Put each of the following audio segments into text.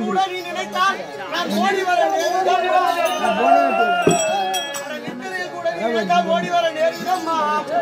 கூட நீ நினைத்தால் நான் ஓடி வர ஓடி வர நேரிடம்மா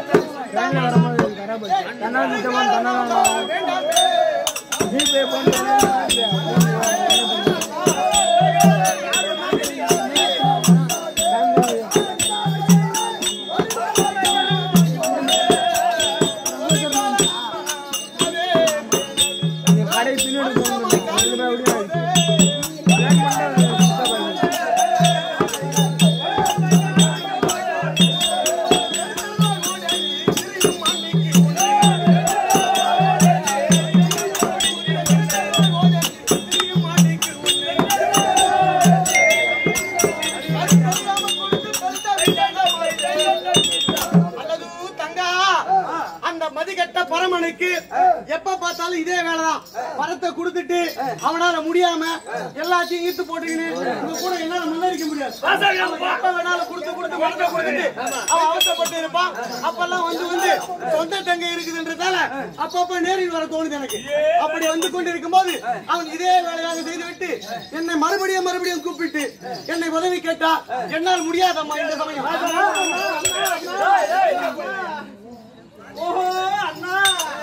எப்ப பார்த்தாலும் இதே வேலைதான். பணத்தை கொடுத்துட்டு அவனால முடியாம எல்லாத்தையும் ஈர்த்து போட்டுக்கின்னு உங்க கூட என்னால முன்னேறிக்க முடியாது. எப்ப வேணாலும் கொடுத்து பணத்தை கொடுத்துட்டு அவன் அவசரப்பட்டு இருப்பான். அப்பெல்லாம் வந்து சொந்த தங்க இருக்குதுன்றதால அப்பப்ப நேரில் வர தோணுது எனக்கு. அப்படி வந்து கொண்டு இருக்கும் போது அவன் இதே வேலையாக செய்து விட்டு என்னை மறுபடியும் கூப்பிட்டு என்னை உதவி கேட்டா என்னால் முடியாதம்மா இந்த சமயம். ஓஹோ அண்ணா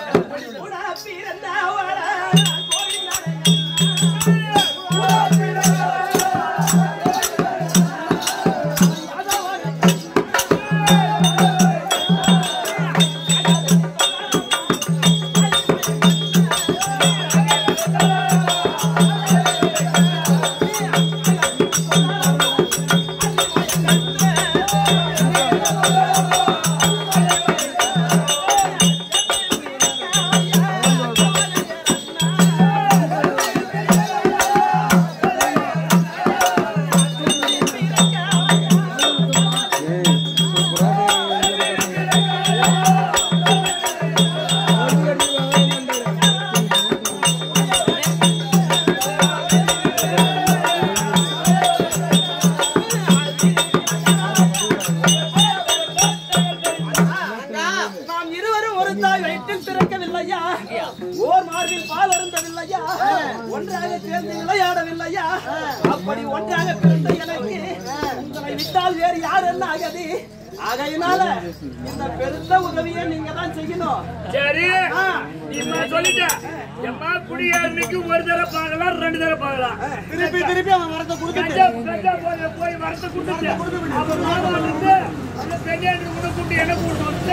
அப்படி ஒன்றாக பிறந்த எனக்கு உங்களை விட்டால் வேறு யார் என்ன ஆகாது. ஆகையினால இந்த பெருத்த உதவியை நீங்க தான் செய்யணும். சரி சொல்லிட்டேன். எம்மா குடியாரனுக்கு ஒரு தடவை பார்க்கலாம், 2 தடவை பார்க்கலாம். திருப்பி அவன் வரத்தை கொடுத்துட்டு போய் வரத்தை கொடுத்துட்டு அவன் வந்து அந்த பெண்ணியாருக்கு கூட கூட்டி என்ன கூட்டு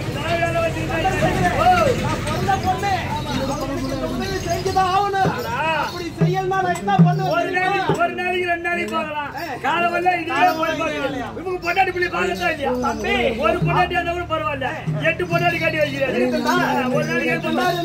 பொண்ணு உதவி செஞ்சுதான் ஆகணும். அப்படி செய்யலன்னா நான் என்ன பண்ணுவேன்? ஒரு நாளைக்கு 2 நாளைக்கு பார்க்கலாம். காலவல்ல இவங்க பொண்டாட்டி பிள்ளை பார்க்கத்தான் இல்லையா? ஒரு பொண்டாட்டி இருந்தா கூட பரவாயில்ல, 8 பொண்டாட்டி கட்டி வைக்கிறாரு. ஒரு நாளைக்கு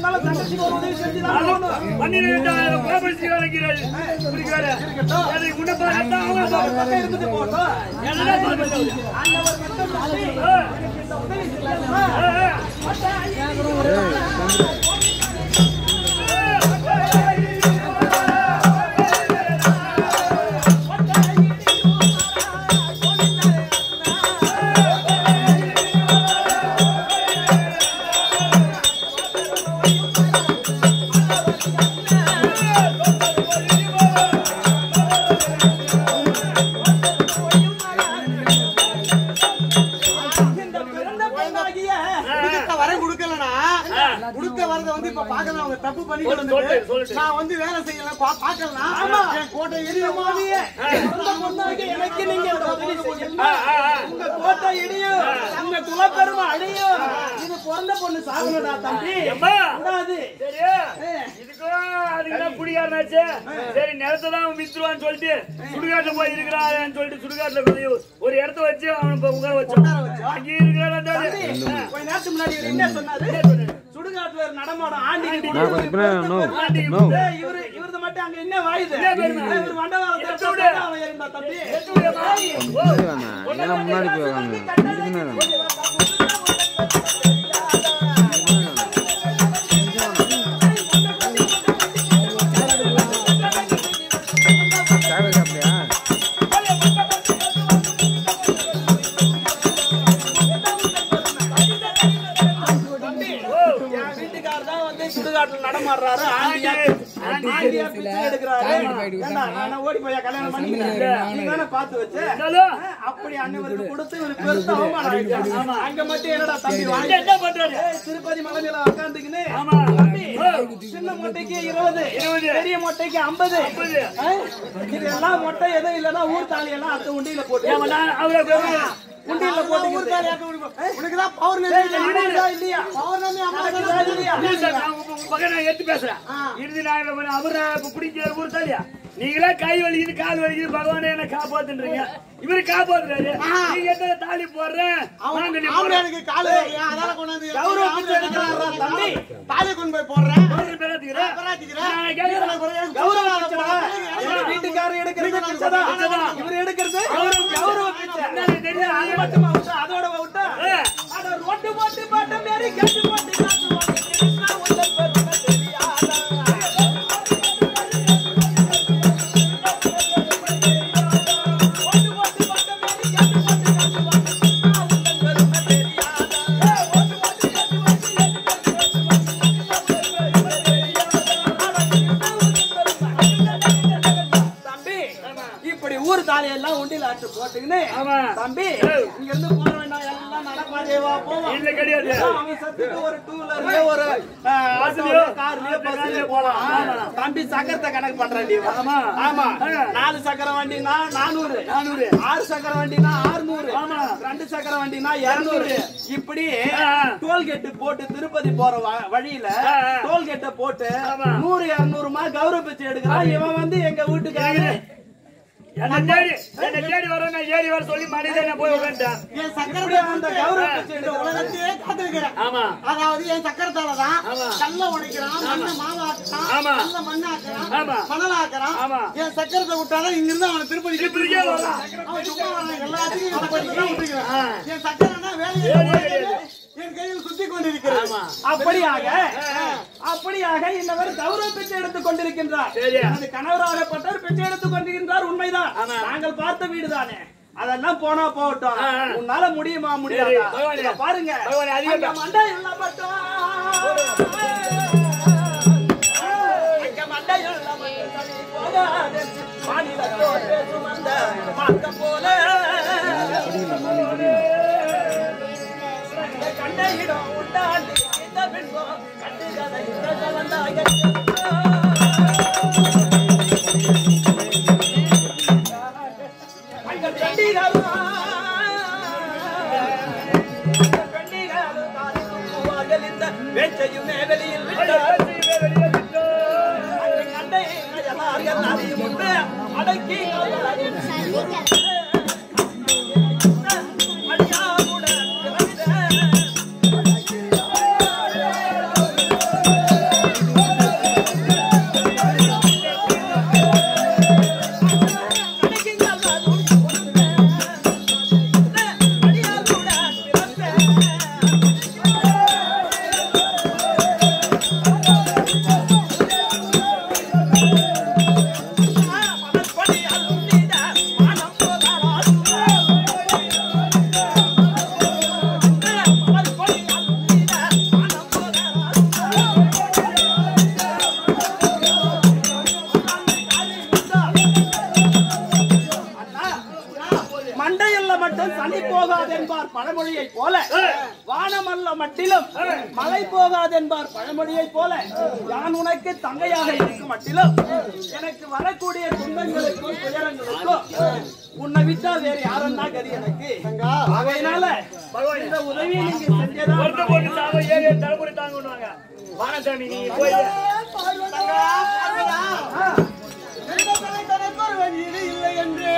நான் வந்து வேலை செய்யல பாக்கலாம். கோட்டை எரியுமா? எனக்கு நீங்க உங்க கோட்டை எரியும், உங்க துளப்பெருமை அழியும். இது பிறந்த பொண்ணு சாகணும்டா தம்பி. அதுக்குதான் குடியாரனாச்சு. சரி நிலத்தான் வித்துருவான்னு சொல்லிட்டு சுடுகாட்டுல போய் இருக்கிறான்னு சொல்லிட்டு சுடுகாட்டுல ஒரு இடத்த வச்சு அவனுக்கு உட்கார வச்சோம். அங்கே இருக்கிற கொஞ்ச நேரத்துக்கு முன்னாடி என்ன சொன்னாரு? சுடுகாட்டுல நடமாடும் ஆண்டி இவரு மட்டும் அங்க என்ன வாயுது? நடமாடுறாரு, எடுக்கிறாரு. நான் ஓடி போய் கல்யாணம் பண்ணிக்கிறேன் நீ தானே பார்த்து வச்ச அப்படி அண்ணவருக்கு கொடுத்து இவருக்கு பெருத்த அவமானம் ஆயிடுச்சு. அங்க மட்டும் என்னடா தம்பி வாங்கி என்ன பண்றாரு திருப்பதி மலை மேல உட்கார்ந்துக்கின்னு சின்ன மொட்டைக்கு 20 பெரிய மொட்டைக்கு 50 இதெல்லாம் மொட்டை எதுவும் இல்லன்னா ஊர் தாலி எல்லாம் அத்த உண்டியில போட்டு உண்டியில போட்டு ஊர் தாலி உனக்குதான் பௌர்ணமி இல்லையா பௌர்ணமி மகன் எடுத்து பேசுறேன் இறுதி நாயகம் அவரை பிடிக்கிற ஊர் தாலியா நீங்களே கை வலிக்குது கால் வலிக்குது பகவானே என்ன காப்பாத்துன்றீங்க இவரு காப்பாத்துறாரு நீங்க எத்தனை தாலி போடுறேன் எனக்கு காலு அதனால கொண்டாந்து கௌரவம் எடுக்கிறாரா தம்பி தாலி கொண்டு போய் போடுறேன் வீட்டுக்காரர் எடுக்கிறது இவரு எடுக்கிறது கௌரவ அதோட விட்டா ரோட்டு போட்டு பாட்ட மாரி கட்டு போட்டு தம்பி இங்க இருந்து போற வேண்டாம் எல்லாம் நடப்பாதேவா போவோம் இல்ல கிடையாது அவன் சத்துக்கு ஒரு டூ வீலர்ல ஒரு ஆட்டோல கார்ல பஸ்ல போலாம் தம்பி சக்கரத்தை கணக்கு பண்றேன் நீ ஆமா ஆமா 4 சக்கர வண்டினா 400 6 சக்கர வண்டினா 600 ஆமா 2 சக்கர வண்டினா 200 இப்படி டோல்கேட் போட்டு திருப்பதி போற வழியில டோல்கேட்ட போட்டு 100 200 கௌரவ பிச்சை எடுக்கிறான் இவன் வந்து எங்க வீட்டுக்காரரு தேடி வர ஏறி வர சொல்லி மனிதன் போய் உட்காந்துட்டேன் என் சக்கரத்தை அந்த கௌரவ உலகத்தையே காத்திருக்கிறேன் ஆமா அதாவது என் சக்கரத்தாலதான் கல்ல உடைக்கிறான் மண்ணை மாவாக்குறான் கல்ல மண்ணாக்குறான் மணலாக்குறான் என் சக்கரத்தை விட்டாதான் இங்க இருந்து அவனை திருப்பதி அவன் சும்மா வர்றான் எல்லாத்தையும் விட்டுக்கிறான் என் சக்கரம்னா வேலையை என் கையில் சுத்தி கொண்டிருக்கிறது அப்படியாக இன்னவர் கௌரவ பிச்சை எடுத்துக் கொண்டிருக்கின்றார் கணவராகப்பட்டவர் பிச்சை எடுத்துக் கொண்டிருக்கின்றார் உண்மைதான் நாங்கள் பார்த்த வீடுதானே அதெல்லாம் போனா போகட்டும் உன்னால முடியுமா முடியாது பாருங்க மண்டை போல கண்டையிடம் உண்டாண்டி இந்த பின்பம் கண்டுகதை வந்தாங்க வேச்சையுமே வெளியில் கண்டை அடக்கி பழமொழியை போல வானமல்ல மட்டிலும் மழை போகாது என்பார் பழமொழியை போல நான் உனக்கு தங்கையாக இருக்கும் மட்டிலும் எனக்கு வரக்கூடிய துன்பங்களுக்கும் துயரங்களுக்கும் உன்னை விட்டா வேற யாருன்னா கதி எனக்கு ஆகையினால இந்த உதவியை நீங்க செஞ்சதான் தலைமுறை தாங்குவாங்க வானசாமி நீ போய் இல்லை என்று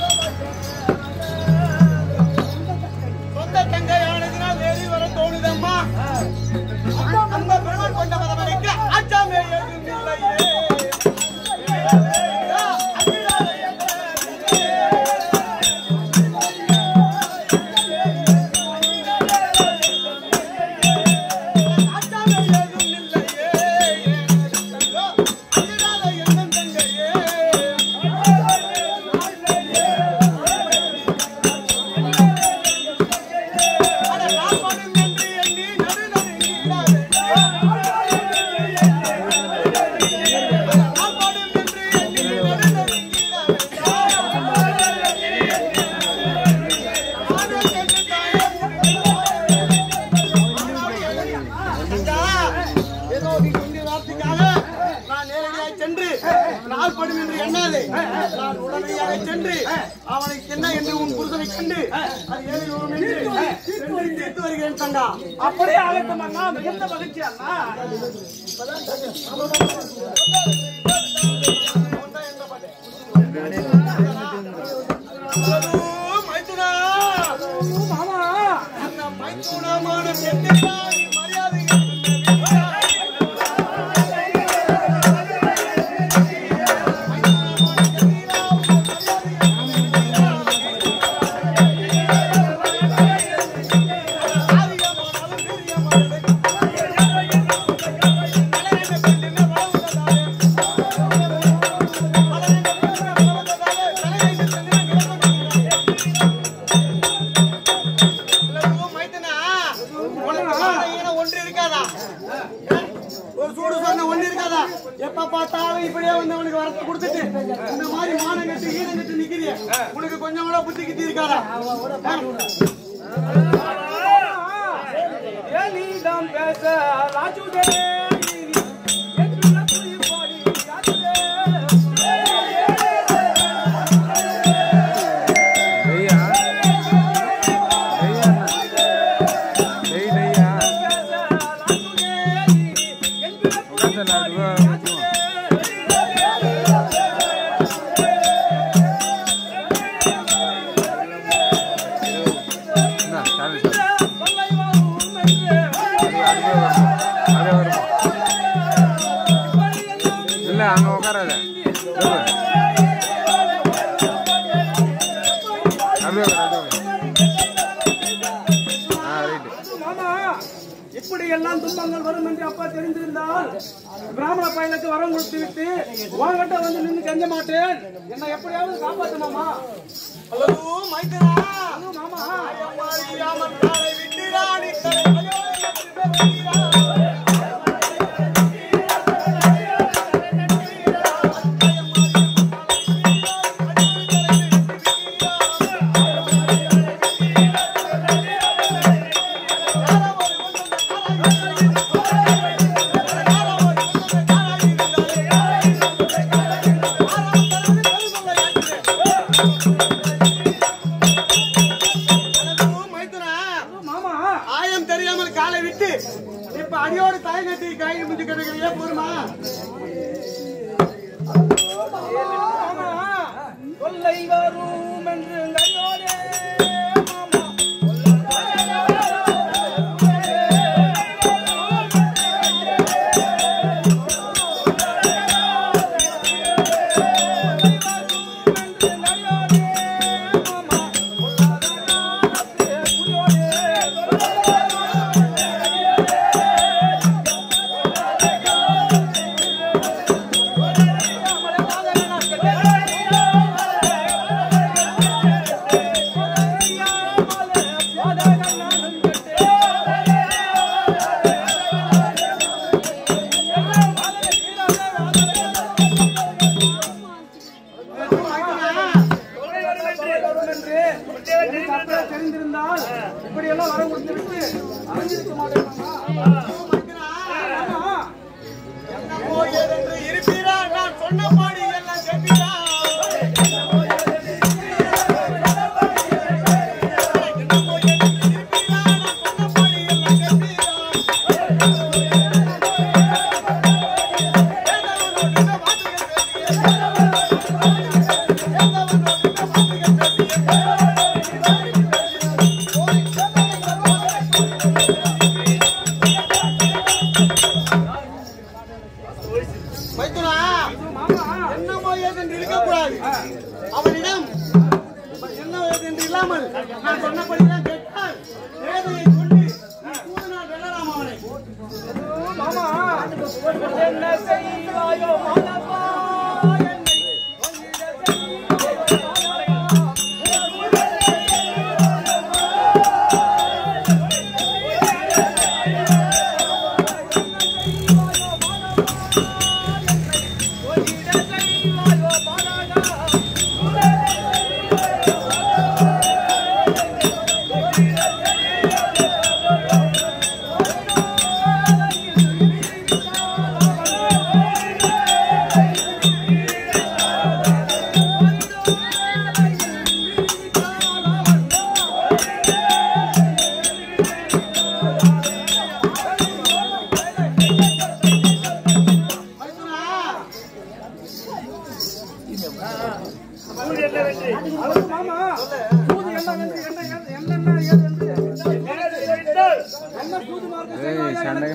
சொந்த தங்கையானதுனால் வேறி வர தோணுதம்மா ஏதோ நீ சொன்ன வார்த்தைக்காக நான் நேரடியாக சென்று நாள்படும் என்று எண்ணாதே. நான் உடனடியாக சென்று அவனுக்கு என்ன என்று உன் புருஷனை கண்டு அது ஏழு தீர்த்து வருகிறேன் தங்கா. அப்படியே அழைக்கும் அண்ணா. மிகுந்த மகிழ்ச்சி அண்ணா. எப்ப பார்த்தாலும் இப்படியே வந்து அவனுக்கு வரத்து கொடுத்துட்டு இந்த மாதிரி மானம் கட்டு ஈனம் கட்டு நிக்கிறிய உனக்கு கொஞ்சம் கூட புத்தி கிட்டி இருக்காதா? நீதான் பேச ராஜுதே இப்படி எல்லாம் துன்பங்கள் வரும் என்று அப்பா தெரிந்திருந்தால் பிராமண பையனுக்கு வரம் கொடுத்து விட்டு உன்கிட்ட வந்து நின்று கெஞ்ச மாட்டேன். என்ன எப்படியாவது காப்பாத்து மாமா. மாமா அடியோடு தாய் கட்டி காய் முடிஞ்சு கிடக்குறியா போருமா? கொள்ளை வரும் என்று தெரிந்திருந்தால் இப்படி எல்லாம் வரம் கொடுத்து விட்டு அறிஞ்சிருக்க மாட்டேன். இருப்பீரா நான் சொன்னபடி எல்லாம் கேட்பீரா? அவனிடம் என்ன என்று இல்லாமல் நான் சொன்னபடிதான் கேட்டால் வேதையை கொண்டு கூறினால் வெல்லலாம் அவனை. மாமா என்ன செய்வாயோ மாதவா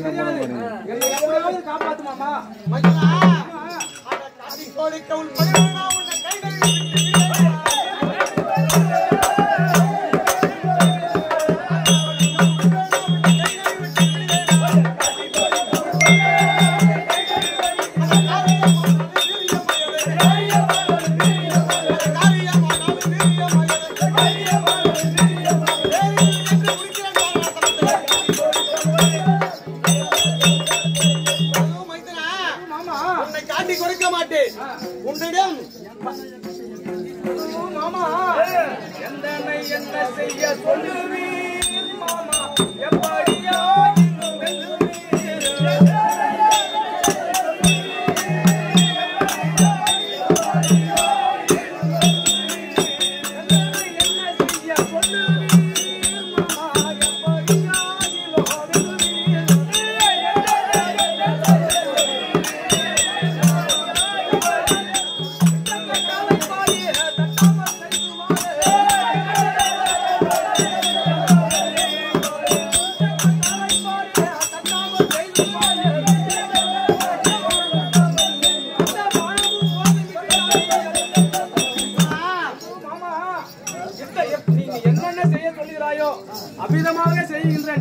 தெரியாது. என்னை எப்படியாவது காப்பாத்து மாமா. மைத்துனா அட காட்டி கொடுக்க உன் பணிவனா உன்னை கைகளில் உன்னிடம் மாமா எந்தனை என்ன செய்ய சொல்லுவீர் மாமா எப்படியா அபிதமாக செய்கின்றேன்.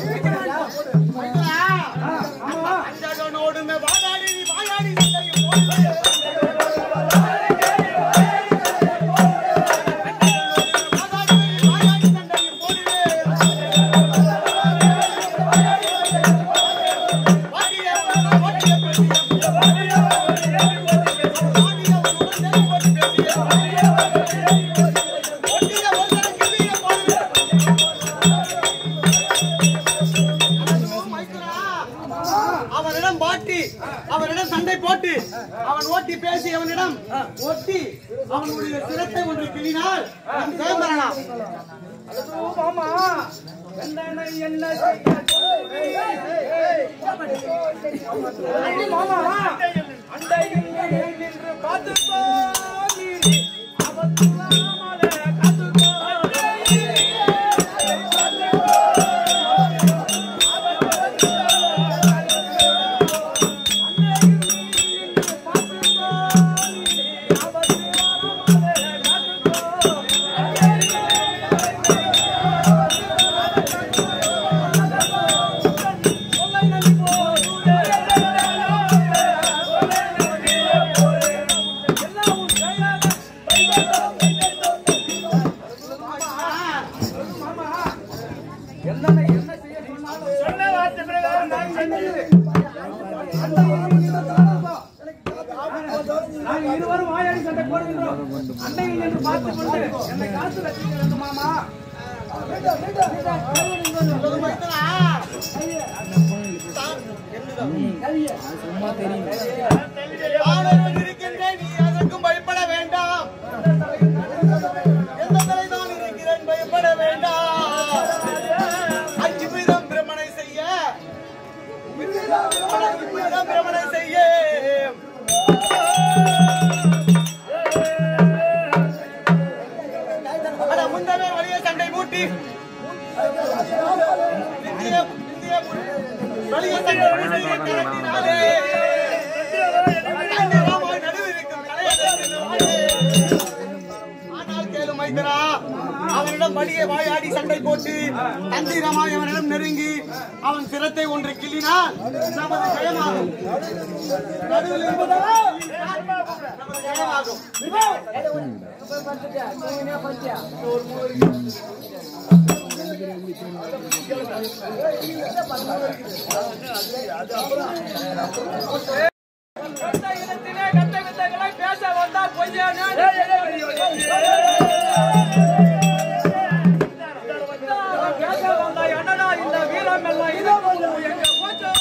அவனிடம் சண்டை போட்டு அவன் ஓட்டி பேசி அவனிடம் ஒட்டி அவனுடைய சிரத்தை ஒன்று கிள்ளினால் ஜெயம்பரலாம். மாமா என்ன மாமா அண்டையில் நின்று பார்த்து இருவரும் வாயாடி சண்டை போடுகின்றோம். அண்டையில் என்று பார்த்துக் கொண்டு என்னை காத்து ரசிக்க வேண்டும் மாமா. இருக்கின்றேன், நீ அதற்கும் பயப்பட வேண்டாம். எந்த தலைதான் இருக்கிறேன், பயப்பட வேண்டாம். அஞ்சுமிதம் பிரமணை செய்ய பிரமணை செய்ய முந்தவே வழிய சண்டை மூட்டி வழிய சண்டை திரட்டினாலே ஆனால் கேளு மைத்தரா, அவனிடம் வழியை வாயாடி சண்டை போட்டு தந்திரமாய் அவனிடம் நெருங்கி அவன் சிரத்தை ஒன்று கிள்ளினால் நமது ஜெயமாகும். நடுவில் இருப்பதால் நமது ஜெயமாகும். பேச வந்தா பொய்யானே பேச வந்தா என்னடா இந்த வீரம் எல்லாம் இது எங்க போச்சோ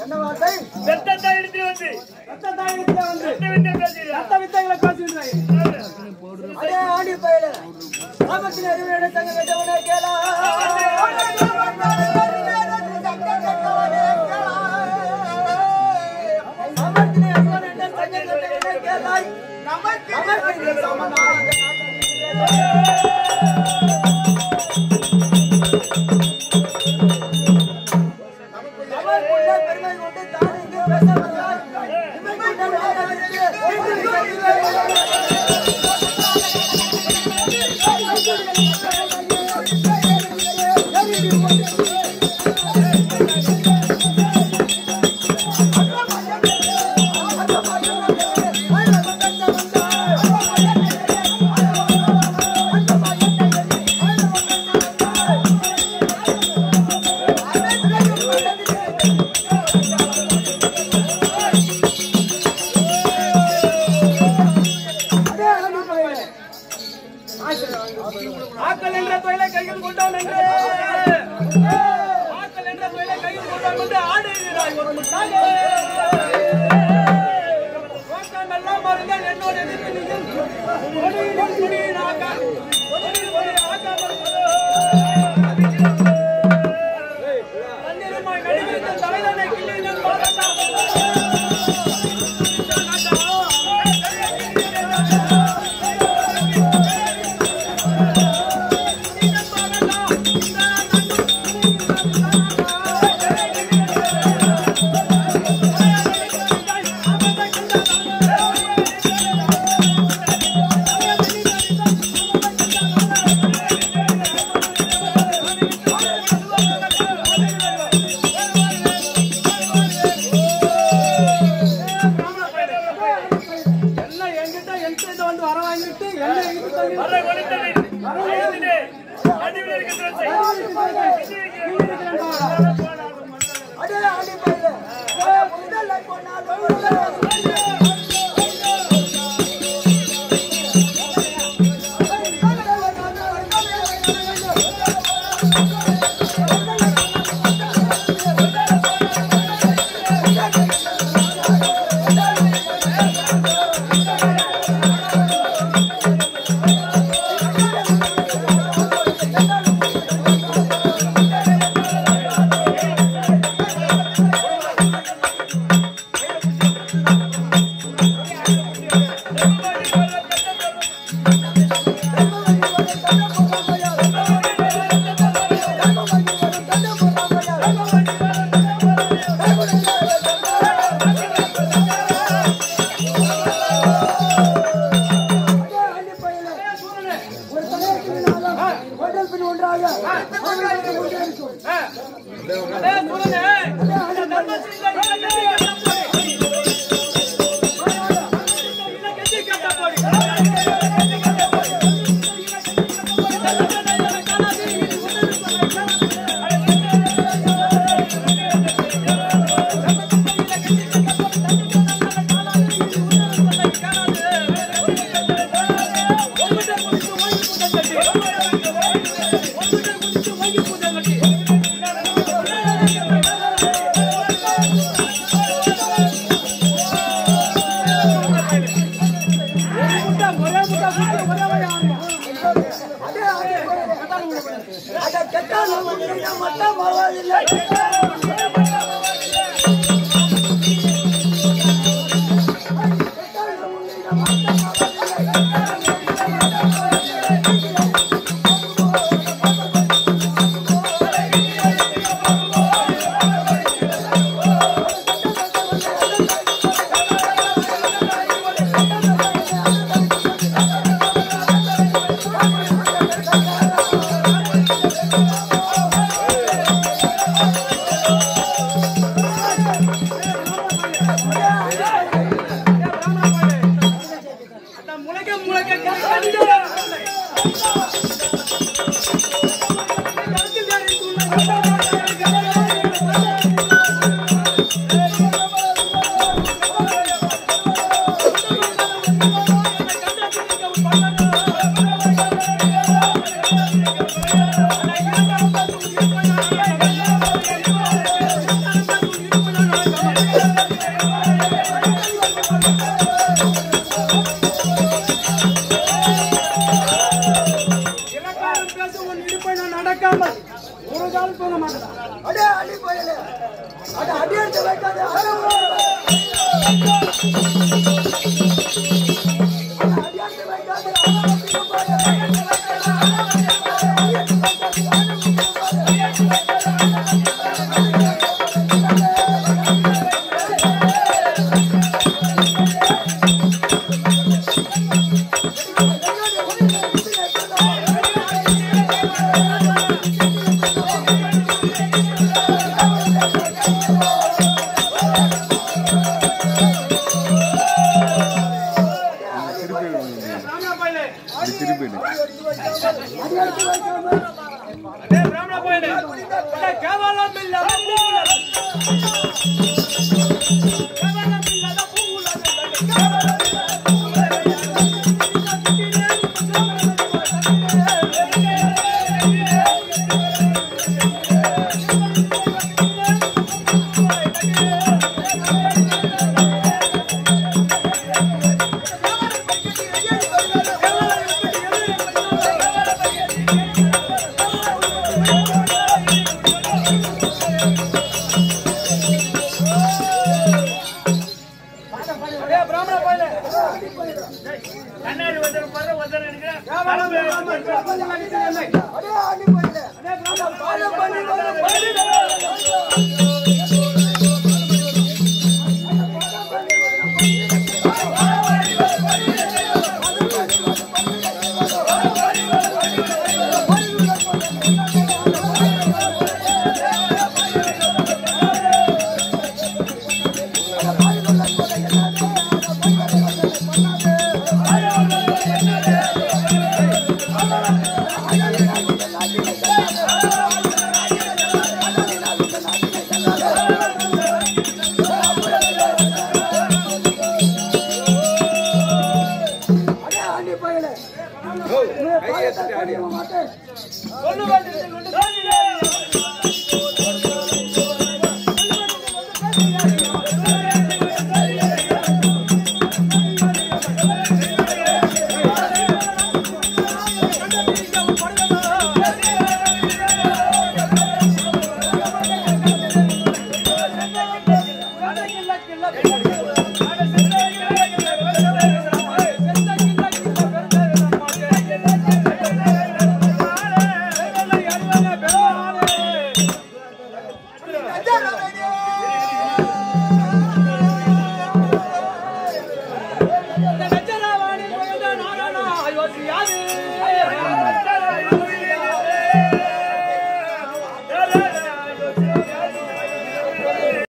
என்ன வார்த்தை? ரத்தத்தை எடுத்து வந்து ரத்தத்தை எடுத்து வந்து ரத்த வித்தை பேசுகிறார். ரத்த வித்தைகளை பேசுகிறாய். அடே ஆடி பயல ஆபத்தின் அறிவுரை தங்க வெட்டவனே கேளா ஆபத்தின் அறிவுரை தங்க வெட்டவனே கேளாய் நமக்கு சமனாய் பெருமை கொண்டு தான் இங்கே பேச வந்தாய். ஆக்கல் என்ற தொழிலை கையில் கொண்டான் என்று ஆக்கல் என்ற தொழிலை கையில் கொண்டான் என்று ஆடுகிறாய் ஒரு முட்டாளே. எல்லாம் மறந்தால் என்னோட எதிர்த்து நீங்கள் கொடியின் ஆக்காமல் தண்ணீருமாய் நடுவித்த தலைதனை கிள்ளியில் பாராட்டா திறக்காமல் ஒரு காலம் தூங்க மாட்டேன். அடே அடி போயலே அட அடி எடுத்து வைக்காத யோசியாது